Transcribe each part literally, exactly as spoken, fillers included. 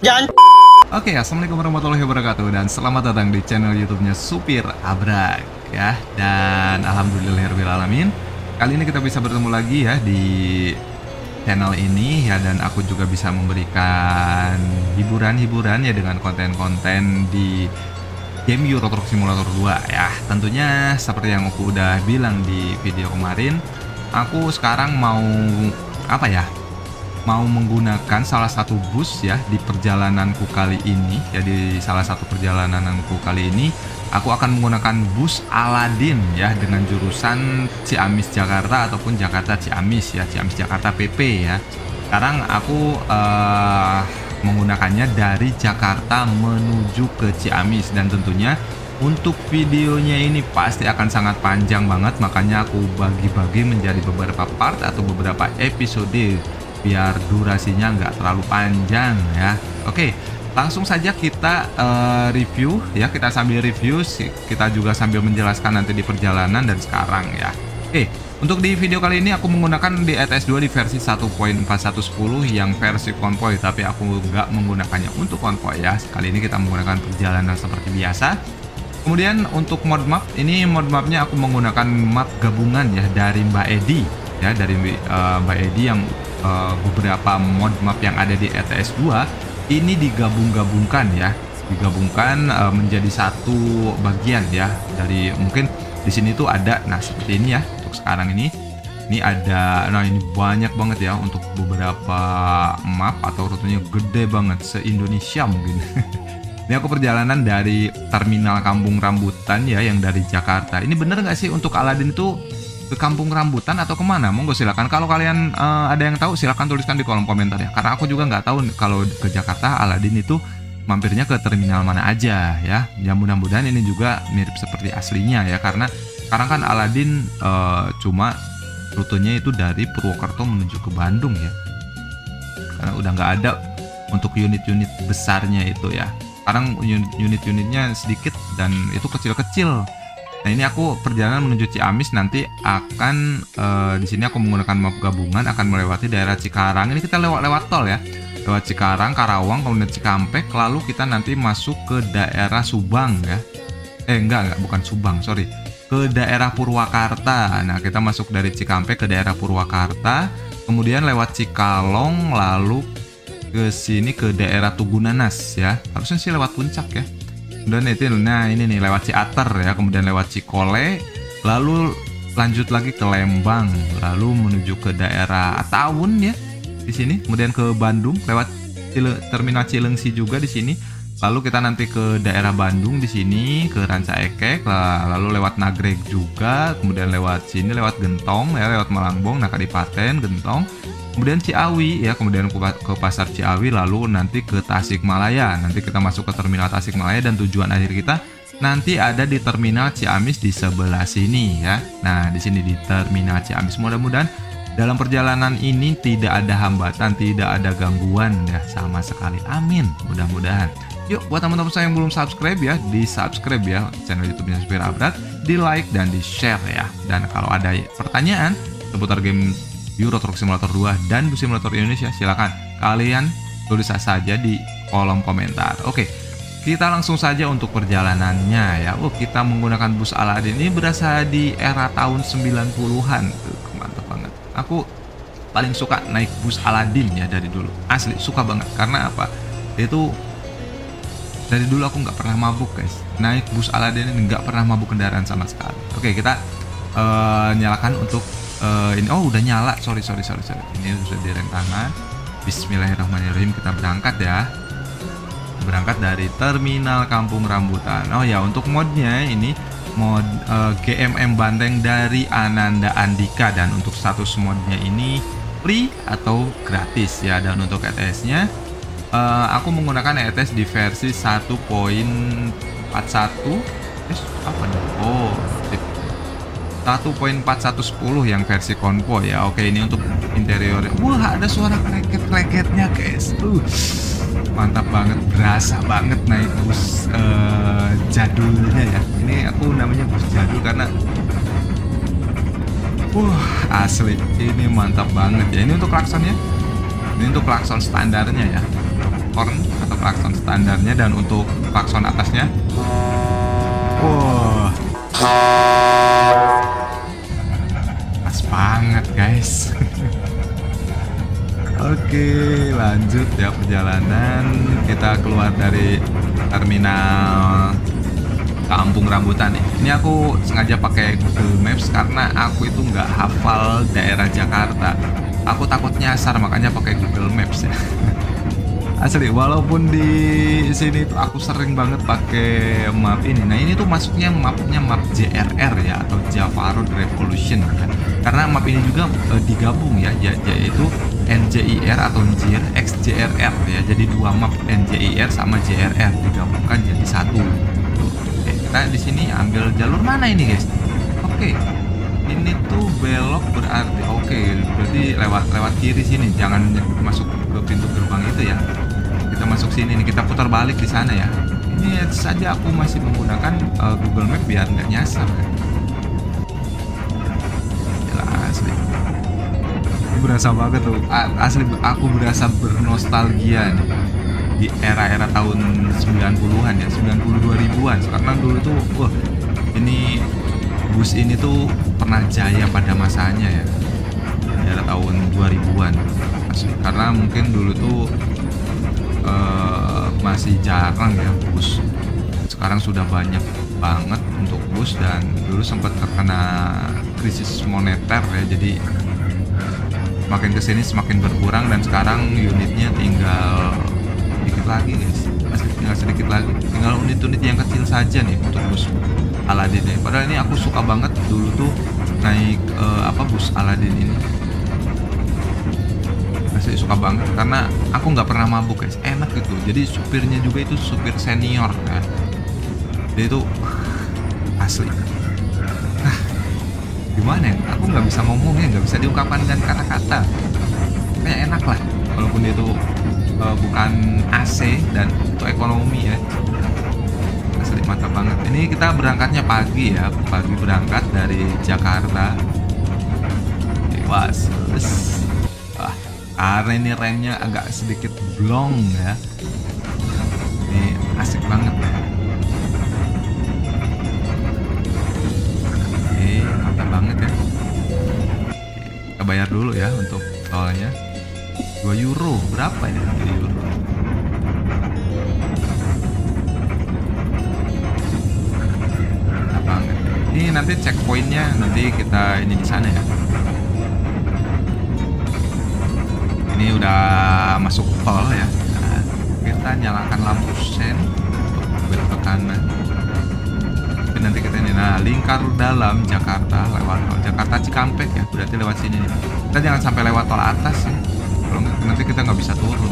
Jangan. Oke, assalamualaikum warahmatullahi wabarakatuh dan selamat datang di channel YouTube-nya Supir Abrak ya. Dan alhamdulillahirobbilalamin, kali ini kita bisa bertemu lagi ya di channel ini ya, dan aku juga bisa memberikan hiburan-hiburan ya dengan konten-konten di game Euro Truck Simulator dua ya. Tentunya seperti yang aku udah bilang di video kemarin, aku sekarang mau apa ya? Mau menggunakan salah satu bus ya di perjalananku kali ini. Jadi salah satu perjalananku kali ini aku akan menggunakan bus Aladin ya, dengan jurusan Ciamis Jakarta ataupun Jakarta Ciamis ya, Ciamis Jakarta P P ya. Sekarang aku uh, menggunakannya dari Jakarta menuju ke Ciamis, dan tentunya untuk videonya ini pasti akan sangat panjang banget, makanya aku bagi-bagi menjadi beberapa part atau beberapa episode biar durasinya nggak terlalu panjang ya. Oke, langsung saja kita uh, review ya, kita sambil review, kita juga sambil menjelaskan nanti di perjalanan dan sekarang ya. Oke, untuk di video kali ini aku menggunakan di E T S dua di versi satu titik empat satu sepuluh yang versi konvoy, tapi aku nggak menggunakannya untuk konvoy ya. Kali ini kita menggunakan perjalanan seperti biasa. Kemudian untuk mod map, ini mod mapnya aku menggunakan map gabungan ya dari Mbak Edi ya, dari uh, Mbak Edi yang Uh, beberapa mod map yang ada di E T S dua ini digabung-gabungkan ya, digabungkan uh, menjadi satu bagian ya. Dari mungkin di sini tuh ada, nah seperti ini ya untuk sekarang ini. Ini ada, nah ini banyak banget ya untuk beberapa map atau rutenya gede banget se-Indonesia mungkin. Ini aku perjalanan dari terminal Kampung Rambutan ya, yang dari Jakarta. Ini bener nggak sih untuk Aladin itu ke Kampung Rambutan atau kemana? Monggo silakan, kalau kalian uh, ada yang tahu silahkan tuliskan di kolom komentar ya, karena aku juga nggak tahu kalau ke Jakarta Aladin itu mampirnya ke terminal mana aja ya. Ya mudah-mudahan ini juga mirip seperti aslinya ya, karena sekarang kan Aladin uh, cuma rutenya itu dari Purwokerto menuju ke Bandung ya, karena udah nggak ada untuk unit-unit besarnya itu ya. Sekarang unit-unitnya sedikit dan itu kecil-kecil. Nah ini aku perjalanan menuju Ciamis, nanti akan uh, di sini aku menggunakan map gabungan akan melewati daerah Cikarang. Ini kita lewat-lewat tol ya, lewat Cikarang, Karawang, kemudian Cikampek, lalu kita nanti masuk ke daerah Subang ya. Eh enggak enggak bukan Subang, sorry, ke daerah Purwakarta. Nah kita masuk dari Cikampek ke daerah Purwakarta, kemudian lewat Cikalong, lalu ke sini ke daerah Tugunanas ya. Harusnya sih lewat Puncak ya. Dan itu, nah ini nih lewat Ciater ya, kemudian lewat Cikole, lalu lanjut lagi ke Lembang, lalu menuju ke daerah Tawun ya di sini, kemudian ke Bandung lewat Cile, terminal Cilengsi juga di sini, lalu kita nanti ke daerah Bandung di sini ke Ranca Ekek, lalu lewat Nagreg juga, kemudian lewat sini lewat Gentong ya, lewat Malangbong, nah Kadipaten, Gentong, kemudian Ciawi ya, kemudian ke pasar Ciawi, lalu nanti ke Tasikmalaya. Nanti kita masuk ke terminal Tasikmalaya dan tujuan akhir kita nanti ada di terminal Ciamis di sebelah sini ya. Nah, di sini di terminal Ciamis. Mudah-mudahan dalam perjalanan ini tidak ada hambatan, tidak ada gangguan ya sama sekali. Amin. Mudah-mudahan. Yuk, buat teman-teman saya yang belum subscribe ya, di subscribe ya channel YouTube-nya Supir Abrak, di like dan di share ya. Dan kalau ada pertanyaan seputar game Euro Truck Simulator dua dan Bus Simulator Indonesia, silakan kalian tulis saja di kolom komentar. Oke, kita langsung saja untuk perjalanannya ya. Oh, kita menggunakan bus Aladin ini berasa di era tahun sembilan puluhan. Tuh, mantap banget. Aku paling suka naik bus Aladin ya dari dulu. Asli suka banget, karena apa? Itu dari dulu aku nggak pernah mabuk guys. Naik bus Aladin ini nggak pernah mabuk kendaraan sama sekali. Oke, kita uh, nyalakan untuk Uh, ini oh udah nyala, sorry sorry sorry sorry ini sudah direm tangan. Bismillahirrahmanirrahim, kita berangkat ya, berangkat dari terminal Kampung Rambutan. Oh ya, untuk modnya ini mod uh, G M M Banteng dari Ananda Andika, dan untuk status modnya ini free atau gratis ya. Dan untuk E T S nya uh, aku menggunakan E T S di versi satu titik empat satu eh, apa nih? Oh satu titik empat satu sepuluh yang versi konvoy ya. Oke, ini untuk interior. Wah, ada suara kreket-kreketnya guys. Uh, mantap banget, berasa banget naik bus uh, jadulnya ya. Ini aku namanya bus jadul karena uh, asli ini mantap banget ya. Ini untuk klaksonnya, ini untuk klakson standarnya ya. horn atau klakson standarnya, dan untuk klakson atasnya, wah, pas banget guys. Oke, lanjut ya perjalanan. Kita keluar dari terminal Kampung Rambutan nih. Ini aku sengaja pakai Google Maps karena aku itu nggak hafal daerah Jakarta. Aku takut nyasar, makanya pakai Google Maps ya. Asli, walaupun di sini tuh aku sering banget pakai map ini. Nah, ini tuh masuknya mapnya map J R R ya, atau Java Road Revolution ya. Karena map ini juga e, digabung ya, yaitu N J I R atau Njir X J R R ya. Jadi dua map N J I R sama J R R digabungkan jadi satu. Oke, kita di sini ambil jalur mana ini guys? Oke, ini tuh belok berarti oke, berarti lewat lewat kiri sini, jangan masuk ke pintu gerbang itu ya. Kita masuk sini nih, kita putar balik di sana ya. Ini saja aku masih menggunakan uh, Google Map biar nggak nyasar. Gila, asli. Ini berasa banget tuh, asli aku berasa bernostalgia nih di era-era tahun sembilan puluhan ya, sembilan puluh dua ribuan. Karena dulu tuh, wah, ini bus ini tuh pernah jaya pada masanya ya, di era tahun dua ribuan asli. Karena mungkin dulu tuh uh, masih jarang ya bus, sekarang sudah banyak banget untuk bus, dan dulu sempat terkena krisis moneter ya, jadi semakin kesini semakin berkurang, dan sekarang unitnya tinggal sedikit lagi guys, masih tinggal sedikit lagi, tinggal unit-unit yang kecil saja nih untuk bus Aladin ya. Padahal ini aku suka banget dulu tuh naik uh, apa bus Aladin ini, masih suka banget karena aku nggak pernah mabuk guys, enak gitu. Jadi supirnya juga itu supir senior ya, jadi itu asli. Nah, gimana ya? Aku nggak bisa ngomongnya, nggak bisa diungkapkan dengan kata-kata. Kayak enak lah, walaupun dia itu uh, bukan A C dan itu ekonomi ya. Asli mantap banget. Ini kita berangkatnya pagi ya, pagi berangkat dari Jakarta. Was, wah, karena ini remnya agak sedikit blong ya. Ini asik banget ya. Oke, mantap banget ya. Oke, kita bayar dulu ya untuk tolnya. dua euro, berapa ini? dua euro. Ini nanti checkpointnya nanti kita ini di sana ya. Ini udah masuk tol ya. Nah, kita nyalakan lampu sen untuk belok ke kanan. Tapi nanti kita ini, nah, lingkar dalam Jakarta lewat tol Jakarta Cikampek ya. Berarti lewat sini nih. Kita jangan sampai lewat tol atas ya. Kalau nanti kita nggak bisa turun.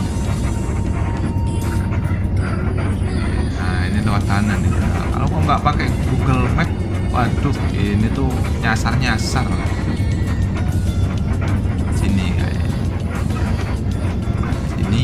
Nah, ini lewat kanan nih. Nah, kalau mau nggak pakai Google Map, waduh, ini tuh nyasar-nyasar. Sini kayak sini,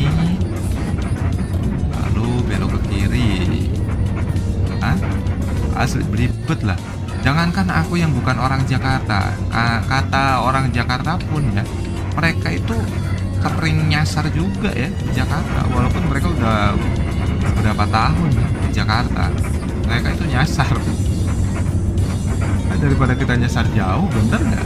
lalu belok ke kiri. Hah? Asli beribet lah. Jangankan aku yang bukan orang Jakarta, kata orang Jakarta pun ya, mereka itu sering nyasar juga ya di Jakarta. Walaupun mereka udah beberapa tahun di Jakarta, mereka itu nyasar. Daripada kita nyasar jauh, bener nggak?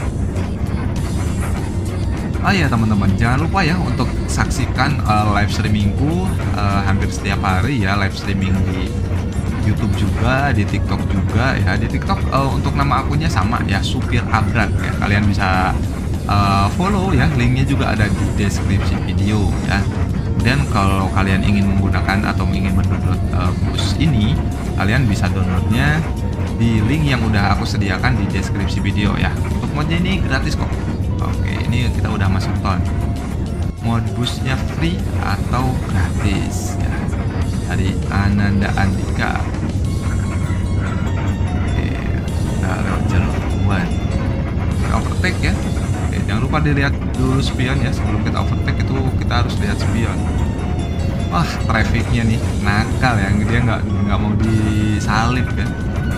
Oh iya teman-teman, jangan lupa ya untuk saksikan uh, live streamingku uh, hampir setiap hari ya, live streaming di YouTube juga, di TikTok juga ya. Di TikTok uh, untuk nama akunnya sama ya, Supir Abrak ya. Kalian bisa uh, follow ya, linknya juga ada di deskripsi video ya. Kemudian kalau kalian ingin menggunakan atau ingin mendownload uh, bus ini, kalian bisa downloadnya di link yang udah aku sediakan di deskripsi video ya. Untuk modnya ini gratis kok. Oke, ini kita udah masuk tol. Mode busnya free atau gratis ya. Dari Ananda Andika. Oke, kita lewat jalur tuan. Kita overtake ya. Oke, jangan lupa dilihat dulu spion ya. Sebelum kita overtake itu kita harus lihat spion. Wah, trafficnya nih nakal ya, dia nggak nggak mau disalip ya.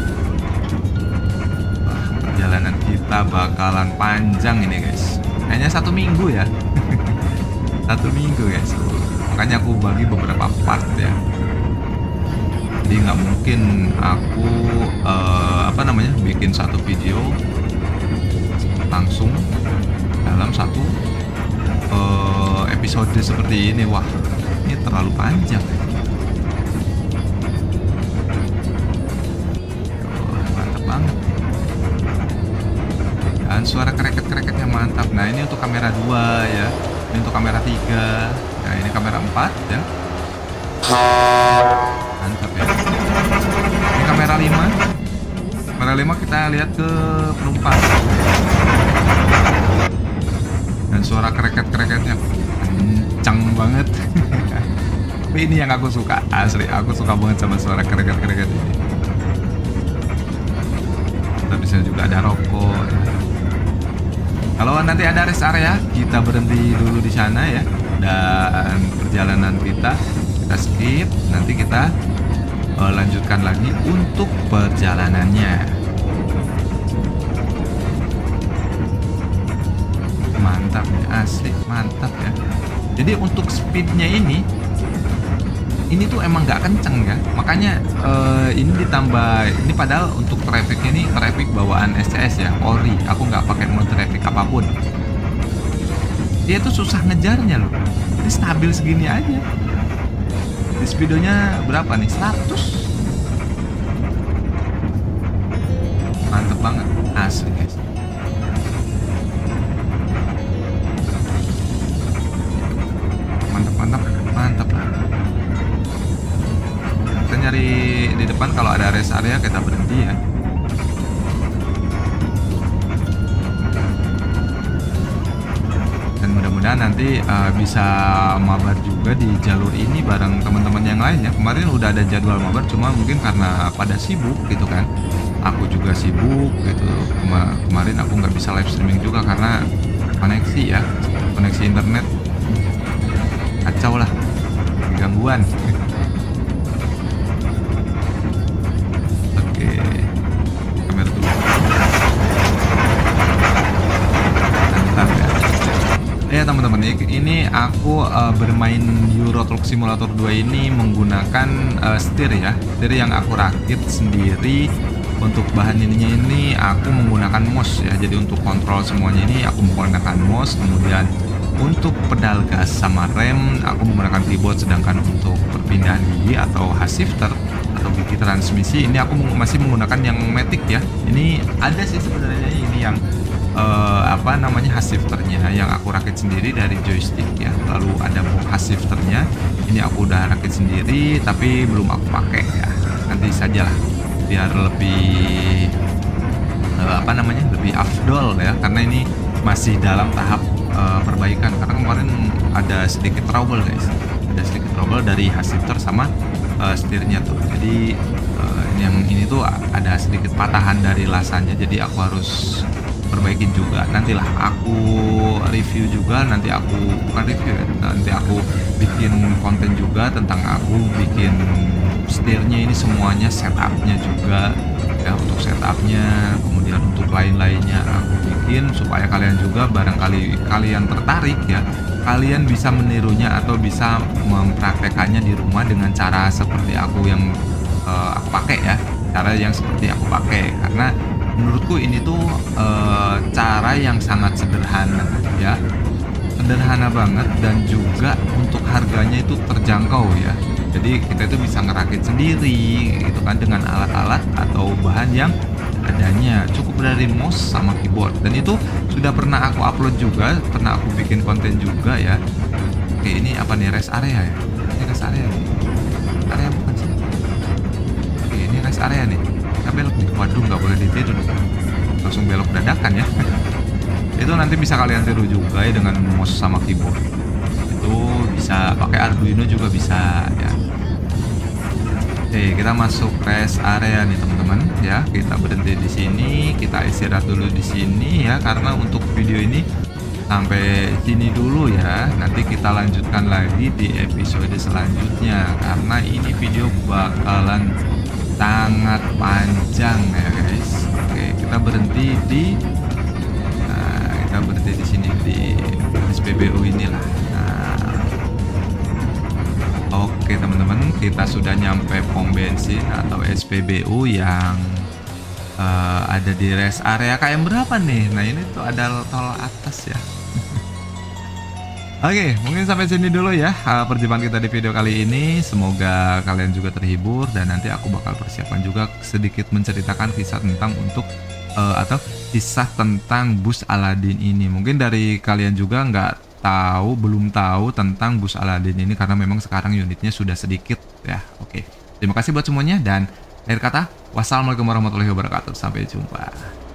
Perjalanan kita bakalan panjang ini guys, kayaknya satu minggu ya. Satu minggu guys. makanya aku bagi beberapa part ya. Jadi nggak mungkin aku uh, apa namanya bikin satu video langsung dalam satu uh, episode seperti ini. Wah, ini terlalu panjang. Oh, mantap banget. Dan suara kreket-kreketnya mantap. Nah, ini untuk kamera dua ya. Ini untuk kamera tiga. Nah, ini kamera empat ya. Mantap ya. Ini kamera lima. Kamera lima kita lihat ke penumpang. Dan suara kreket-kreketnya kencang banget. Tapi ini yang aku suka, asli aku suka banget sama suara kreket-kreket ini. Kita bisa juga ada rokok ya. Kalau nanti ada rest area, kita berhenti dulu di sana ya. Dan perjalanan kita kita skip, nanti kita uh, lanjutkan lagi untuk perjalanannya. Mantap ya, asli mantap ya. Jadi untuk speednya ini ini tuh emang nggak kenceng ya, makanya uh, ini ditambah ini, padahal untuk trafficnya ini traffic bawaan S C S ya, ori. Aku nggak pakai mode traffic apapun, dia tuh susah ngejarnya loh. Ini stabil segini aja. Di speedonya berapa nih? seratus. Mantep banget asli guys. Mantap mantap mantap lah. Kita nyari di depan, kalau ada rest area kita berhenti ya. Dan mudah-mudahan nanti uh, bisa mabar juga di jalur ini bareng teman-teman yang lainnya. Kemarin udah ada jadwal mabar, cuma mungkin karena pada sibuk gitu kan. Aku juga sibuk gitu. Kema kemarin aku nggak bisa live streaming juga karena koneksi ya, koneksi internet kacau lah, gangguan. Oke, kamera dulu. Mantap ya. Ya teman-teman, ini aku uh, bermain Euro Truck Simulator dua ini menggunakan uh, setir ya, setir yang aku rakit sendiri. Untuk bahan ininya ini aku menggunakan mouse ya, jadi untuk kontrol semuanya ini aku menggunakan mouse. Kemudian untuk pedal gas sama rem aku menggunakan keyboard, sedangkan untuk perpindahan gigi atau hash shifter atau gigi transmisi ini aku masih menggunakan yang matic ya. Ini ada sih sebenarnya ini yang uh, apa namanya hash shifternya yang aku rakit sendiri dari joystick ya. Lalu ada hash shifternya, ini aku udah rakit sendiri tapi belum aku pakai ya. Nanti sajalah biar lebih uh, apa namanya lebih afdol ya, karena ini masih dalam tahap uh, perbaikan. Karena kemarin ada sedikit trouble guys, ada sedikit trouble dari hash shifter sama uh, setirnya tuh. Jadi uh, yang ini tuh ada sedikit patahan dari lasannya, jadi aku harus perbaikin juga. Nantilah aku review juga, nanti aku bukan review ya, nanti aku bikin konten juga tentang aku bikin setirnya ini semuanya, setupnya juga ya, untuk setupnya, kemudian untuk lain-lainnya aku bikin supaya kalian juga barangkali kalian tertarik ya, kalian bisa menirunya atau bisa mempraktekannya di rumah dengan cara seperti aku yang uh, aku pakai ya, cara yang seperti aku pakai. Karena menurutku ini tuh uh, cara yang sangat sederhana ya, sederhana banget, dan juga untuk harganya itu terjangkau ya. Jadi kita itu bisa ngerakit sendiri gitu kan dengan alat-alat atau bahan yang adanya, cukup dari mouse sama keyboard. Dan itu sudah pernah aku upload juga, pernah aku bikin konten juga ya. Oke, ini apa nih, rest area ya? Ini rest area nih. Area bukan sih? Oke, ini rest area nih. Kita belok nih. Waduh, nggak boleh ditiru nih. Langsung belok dadakan ya. Itu nanti bisa kalian tiru juga ya dengan mouse sama keyboard. Itu bisa pakai Arduino juga bisa ya. Oke, kita masuk rest area nih teman-teman ya. Kita berhenti di sini, kita istirahat dulu di sini ya, karena untuk video ini sampai sini dulu ya. Nanti kita lanjutkan lagi di episode selanjutnya karena ini video bakalan sangat panjang ya guys. Oke, kita berhenti di nah, kita berhenti di sini di S P B U inilah. Nah, Oke teman-teman, kita sudah nyampe pom bensin atau S P B U yang uh, ada di rest area K M berapa nih? Nah ini tuh ada tol atas ya. Oke, mungkin sampai sini dulu ya uh, perjumpaan kita di video kali ini. Semoga kalian juga terhibur dan nanti aku bakal persiapkan juga sedikit menceritakan kisah tentang untuk uh, atau kisah tentang bus Aladin ini. Mungkin dari kalian juga nggak tahu, belum tahu tentang bus Aladin ini karena memang sekarang unitnya sudah sedikit ya. Oke, terima kasih buat semuanya dan akhir kata, wassalamualaikum warahmatullahi wabarakatuh. Sampai jumpa.